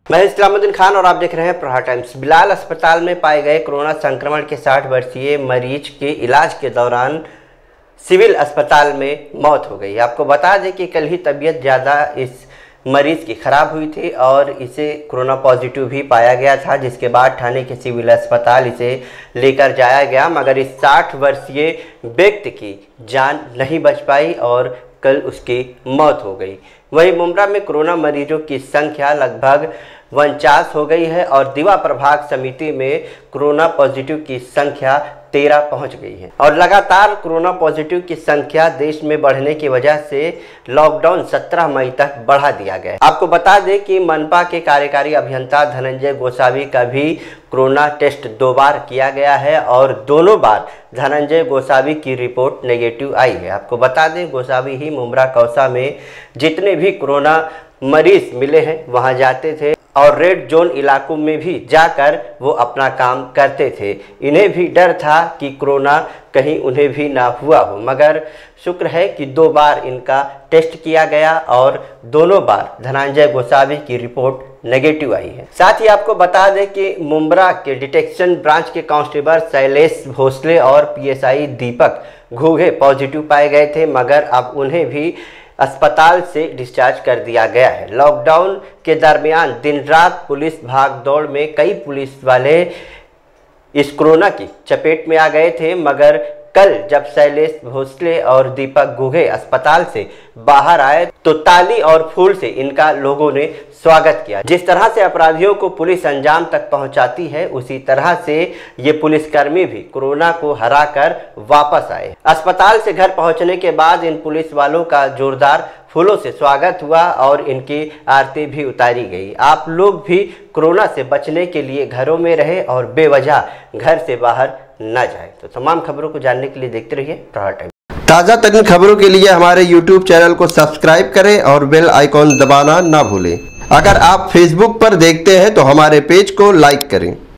मैं इस्लामुद्दीन खान और आप देख रहे हैं प्रहार टाइम्स। बिलाल अस्पताल में पाए गए कोरोना संक्रमण के 60 वर्षीय मरीज के इलाज के दौरान सिविल अस्पताल में मौत हो गई। आपको बता दें कि कल ही तबीयत ज़्यादा इस मरीज की ख़राब हुई थी और इसे कोरोना पॉजिटिव भी पाया गया था, जिसके बाद ठाणे के सिविल अस्पताल इसे लेकर जाया गया, मगर इस 60 वर्षीय व्यक्ति की जान नहीं बच पाई और कल उसकी मौत हो गई। वहीं मुमरा में कोरोना मरीजों की संख्या लगभग 49 हो गई है और दीवा प्रभाग समिति में कोरोना पॉजिटिव की संख्या 13 पहुंच गई है और लगातार कोरोना पॉजिटिव की संख्या देश में बढ़ने की वजह से लॉकडाउन 17 मई तक बढ़ा दिया गया है। आपको बता दें कि मनपा के कार्यकारी अभियंता धनंजय गोसावी का भी कोरोना टेस्ट 2 बार किया गया है और दोनों बार धनंजय गोसावी की रिपोर्ट नेगेटिव आई है। आपको बता दें गोसावी ही मुमरा कौसा में जितने भी कोरोना मरीज मिले हैं वहां जाते थे और रेड जोन इलाकों में भी जाकर वो अपना काम करते थे। इन्हें भी डर था कि कोरोना कहीं उन्हें भी ना हुआ हो, मगर शुक्र है कि 2 बार इनका टेस्ट किया गया और दोनों बार धनंजय गोसावी की रिपोर्ट नेगेटिव आई है। साथ ही आपको बता दें कि मुमरा के डिटेक्शन ब्रांच के कांस्टेबल शैलेश भोसले और पीएसआई दीपक घुघे पॉजिटिव पाए गए थे, मगर अब उन्हें भी अस्पताल से डिस्चार्ज कर दिया गया है। लॉकडाउन के दरमियान दिन रात पुलिस भाग दौड़ में कई पुलिस वाले इस कोरोना की चपेट में आ गए थे, मगर कल जब शैलेश भोसले और दीपक घुघे अस्पताल से बाहर आए तो ताली और फूल से इनका लोगों ने स्वागत किया। जिस तरह से अपराधियों को पुलिस अंजाम तक पहुंचाती है, उसी तरह से ये पुलिसकर्मी भी कोरोना को हराकर वापस आए। अस्पताल से घर पहुंचने के बाद इन पुलिस वालों का जोरदार फूलों से स्वागत हुआ और इनकी आरती भी उतारी गई। आप लोग भी कोरोना से बचने के लिए घरों में रहे और बेवजह घर से बाहर न जाए। तो तमाम खबरों को जानने के लिए देखते रहिए प्रहार टाइम्स। ताज़ा तरीन खबरों के लिए हमारे YouTube चैनल को सब्सक्राइब करें और बेल आइकॉन दबाना ना भूलें। अगर आप Facebook पर देखते हैं तो हमारे पेज को लाइक करें।